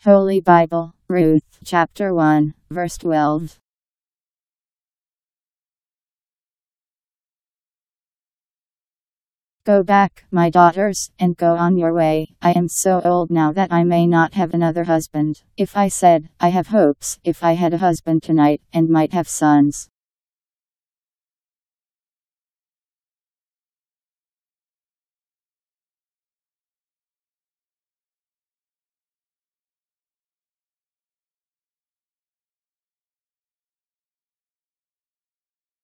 Holy Bible, Ruth, Chapter 1, verse 12. Go back, my daughters, and go on your way. I am so old now that I may not have another husband. If I said, I have hopes, if I had a husband tonight, and might have sons.